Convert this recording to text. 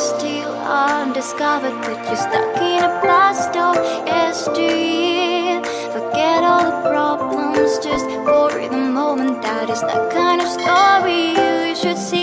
still undiscovered, but you're stuck in a blast of yesteryear. Forget all the problems just for the moment. That is the kind of story you should see.